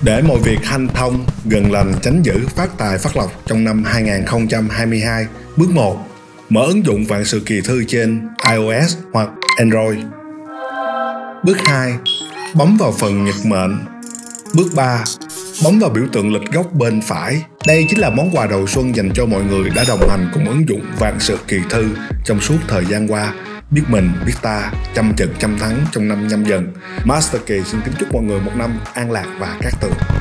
Để mọi việc hanh thông, gần lành, chánh dữ, phát tài, phát lộc trong năm 2022. Bước 1. Mở ứng dụng vạn sự kỳ thư trên iOS hoặc Android. Bước 2. Bấm vào phần nhật mệnh. Bước 3. Bấm vào biểu tượng lịch góc bên phải. Đây chính là món quà đầu xuân dành cho mọi người đã đồng hành cùng ứng dụng vạn sự kỳ thư trong suốt thời gian qua. Biết mình, biết ta, trăm trận trăm thắng trong năm Nhâm Dần. Master Kỳ xin kính chúc mọi người một năm an lạc và cát tường.